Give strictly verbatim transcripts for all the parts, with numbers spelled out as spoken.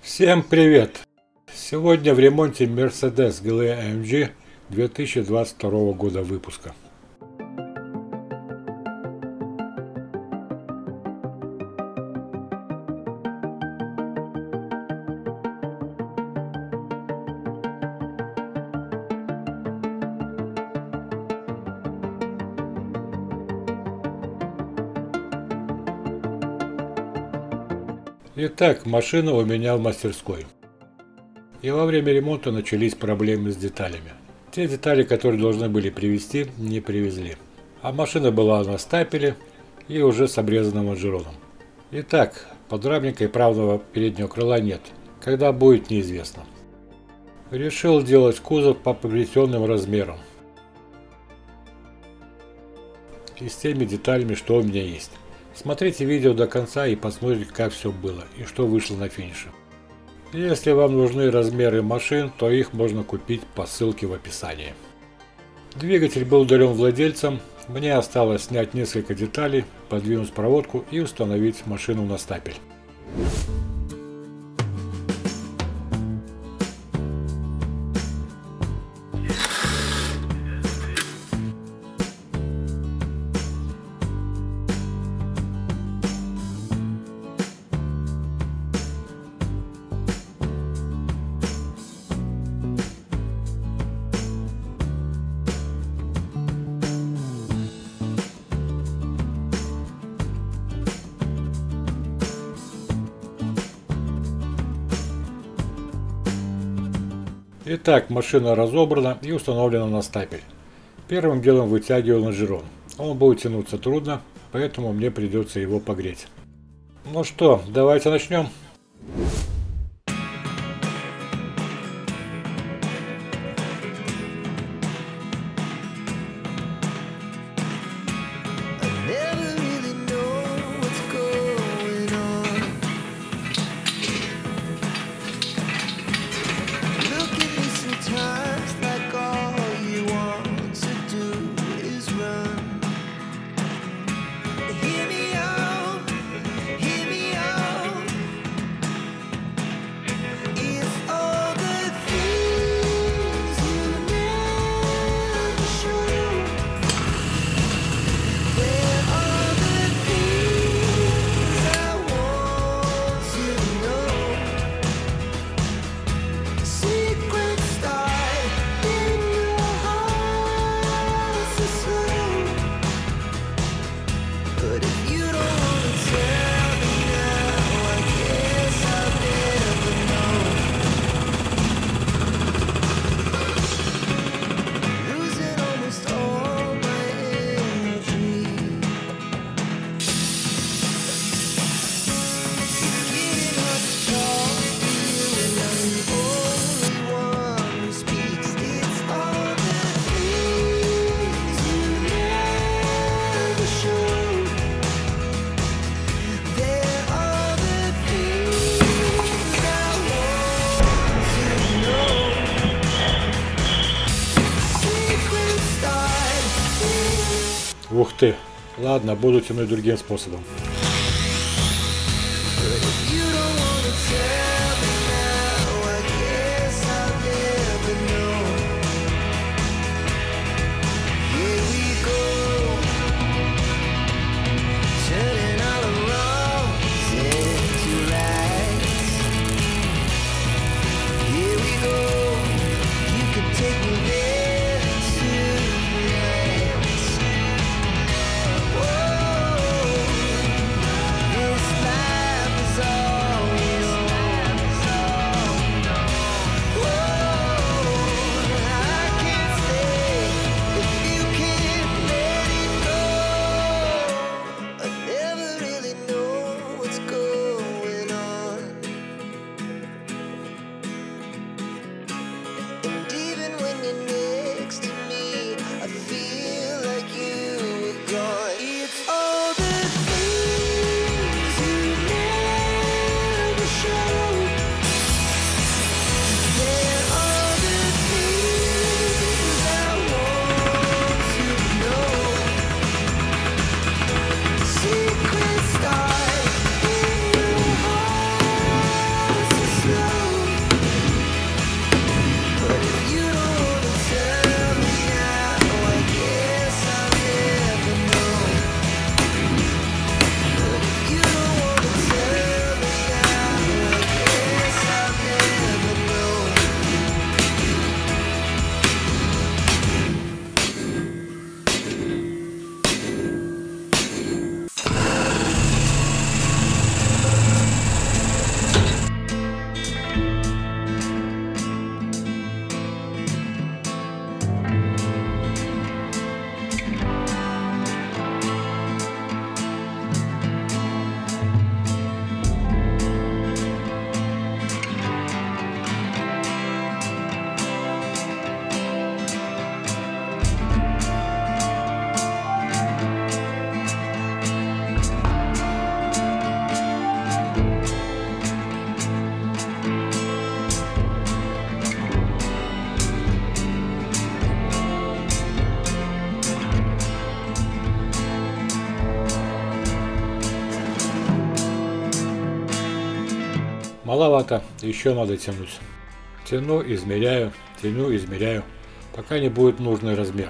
Всем привет! Сегодня в ремонте Mercedes джи эл и эй эм джи две тысячи двадцать второго года выпуска. Итак, машина у меня в мастерской. И во время ремонта начались проблемы с деталями. Те детали, которые должны были привезти, не привезли. А машина была на стапеле и уже с обрезанным лонжероном. Итак, подрамника и правого переднего крыла нет. Когда будет, неизвестно. Решил делать кузов по приобретенным размерам. И с теми деталями, что у меня есть. Смотрите видео до конца и посмотрите, как все было и что вышло на финише. Если вам нужны размеры машин, то их можно купить по ссылке в описании. Двигатель был удален владельцем, мне осталось снять несколько деталей, подвинуть проводку и установить машину на стапель. Итак, машина разобрана и установлена на стапель. Первым делом вытягиваю лонжерон. Он будет тянуться трудно, поэтому мне придется его погреть. Ну что, давайте начнем. Ух ты! Ладно, буду тянуть другим способом. Маловато, еще надо тянуть. Тяну, измеряю, тяну, измеряю, пока не будет нужный размер.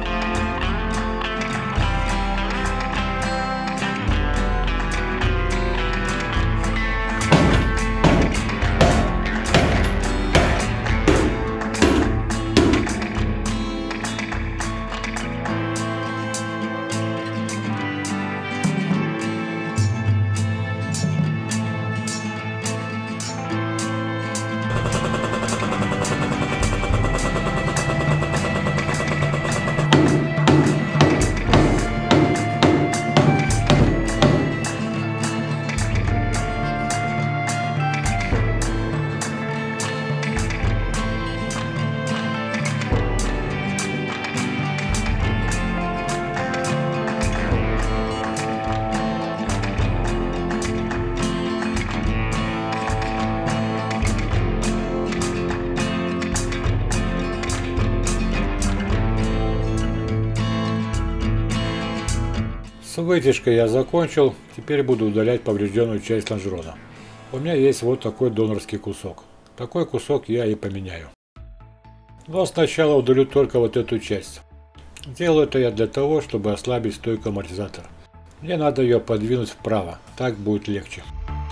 С вытяжкой я закончил, теперь буду удалять поврежденную часть лонжерона. У меня есть вот такой донорский кусок. Такой кусок я и поменяю. Но сначала удалю только вот эту часть. Делаю это я для того, чтобы ослабить стойку амортизатора. Мне надо ее подвинуть вправо, так будет легче.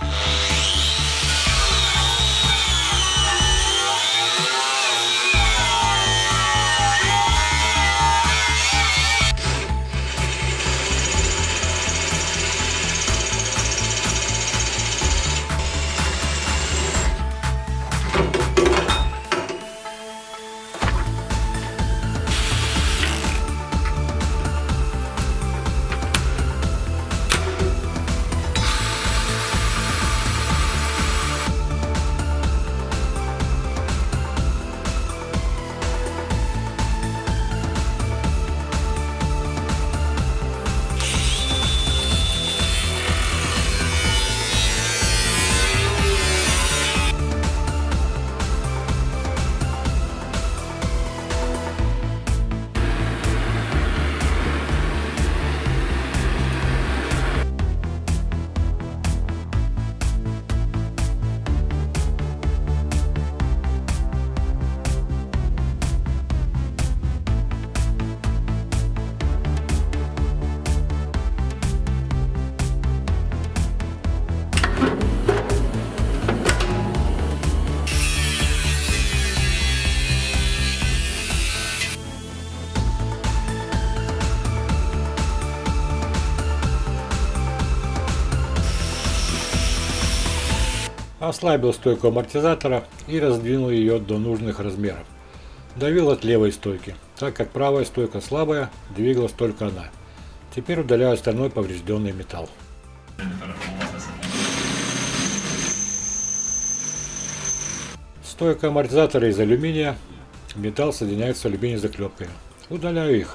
Ослабил стойку амортизатора и раздвинул ее до нужных размеров. Давил от левой стойки, так как правая стойка слабая, двигалась только она. Теперь удаляю остальной поврежденный металл. Стойка амортизатора из алюминия, металл соединяется с алюминиевой заклепкой. Удаляю их.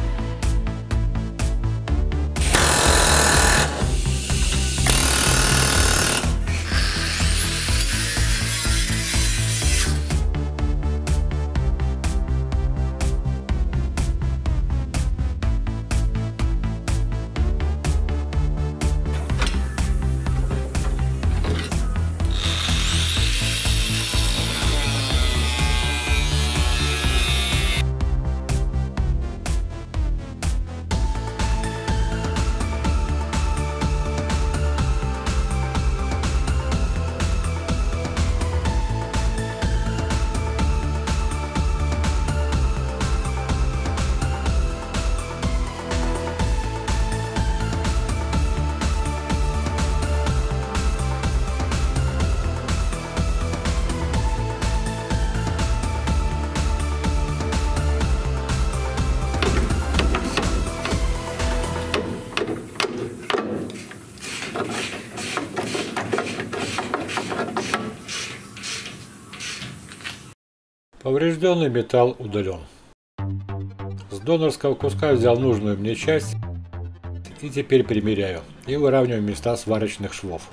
Поврежденный металл удален. С донорского куска взял нужную мне часть и теперь примеряю и выравниваю места сварочных швов.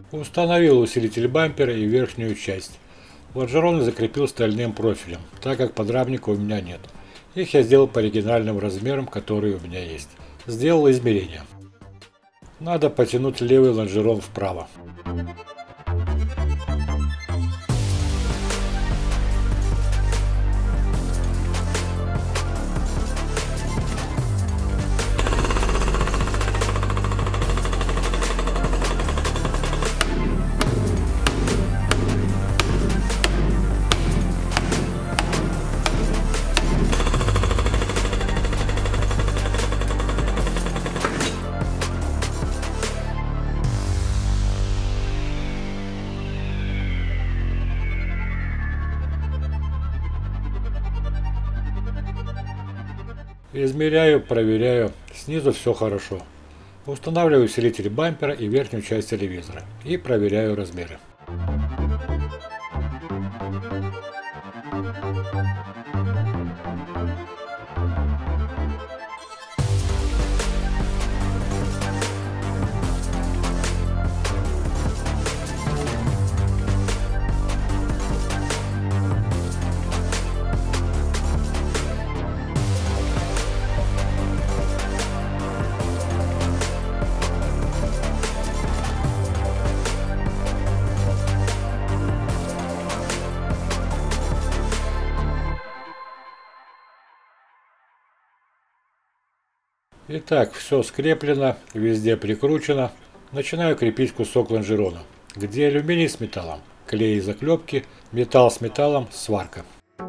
Установил усилитель бампера и верхнюю часть. Лонжероны закрепил стальным профилем, так как подрамника у меня нет. Их я сделал по оригинальным размерам, которые у меня есть. Сделал измерения. Надо потянуть левый лонжерон вправо. Измеряю, проверяю, снизу все хорошо. Устанавливаю усилитель бампера и верхнюю часть телевизора и проверяю размеры. Итак, все скреплено, везде прикручено. Начинаю крепить кусок лонжерона, где алюминий с металлом, клей и заклепки, металл с металлом, сварка.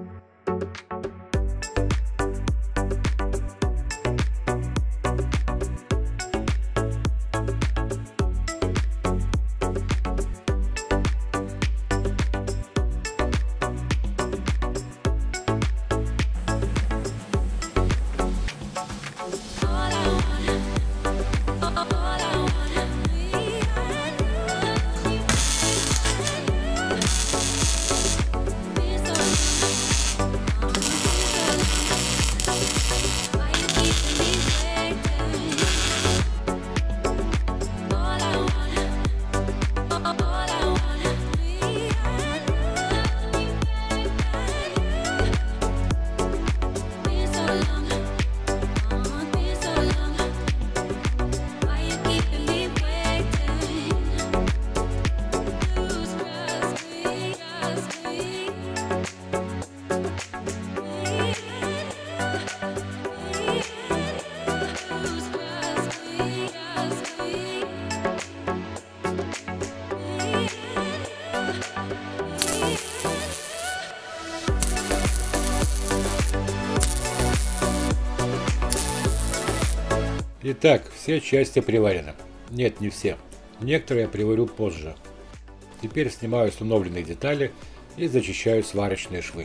Итак, все части приварены. Нет, не все. Некоторые я приварю позже. Теперь снимаю установленные детали и зачищаю сварочные швы.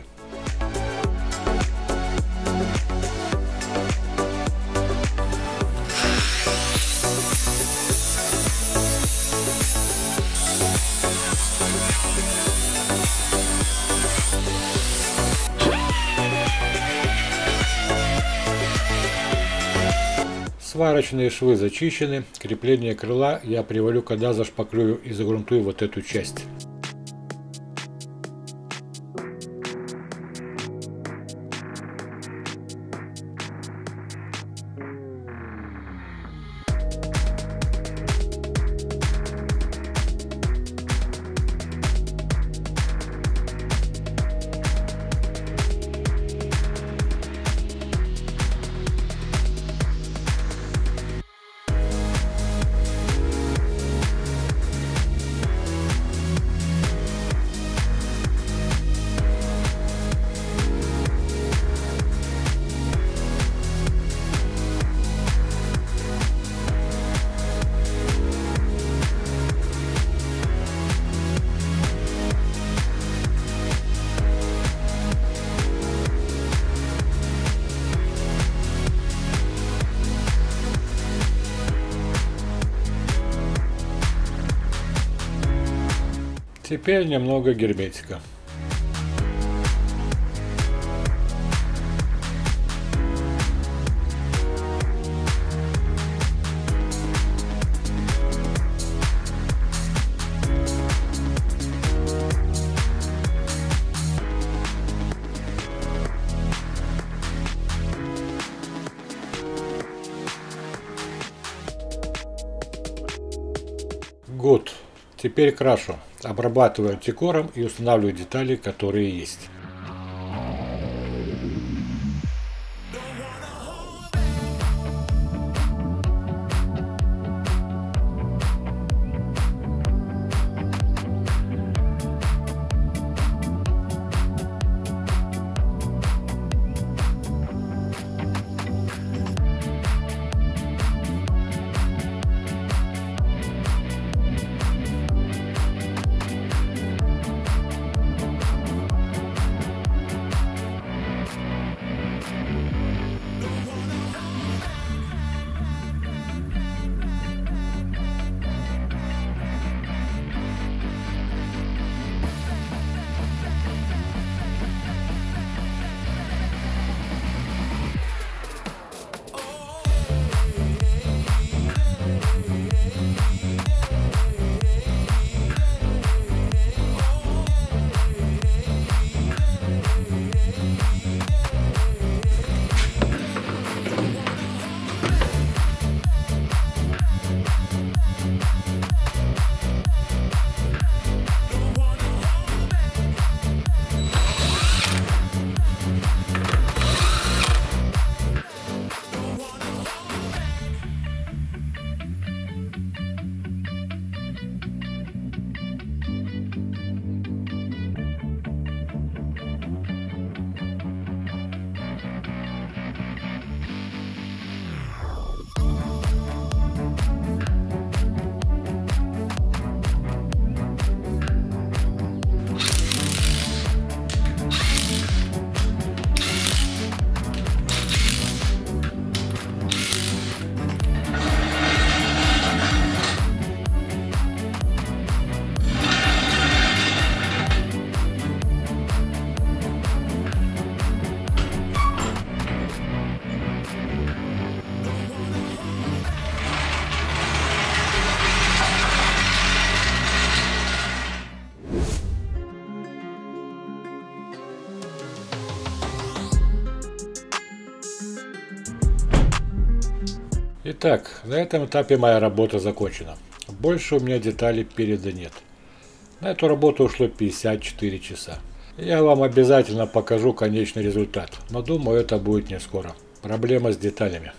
Сварочные швы зачищены, крепление крыла я приварю, когда зашпаклюю и загрунтую вот эту часть. Теперь немного герметика. Good. Теперь крашу. Обрабатываю антикором и устанавливаю детали, которые есть. Итак, на этом этапе моя работа закончена. Больше у меня деталей переда нет. На эту работу ушло пятьдесят четыре часа. Я вам обязательно покажу конечный результат, но думаю, это будет не скоро. Проблема с деталями.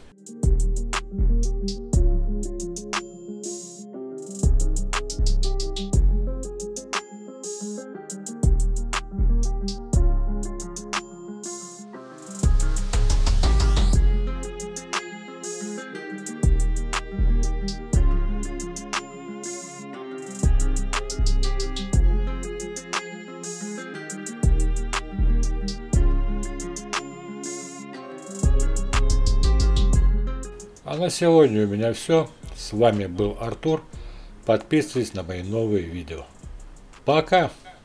А на сегодня у меня все. С вами был Артур. Подписывайтесь на мои новые видео. Пока!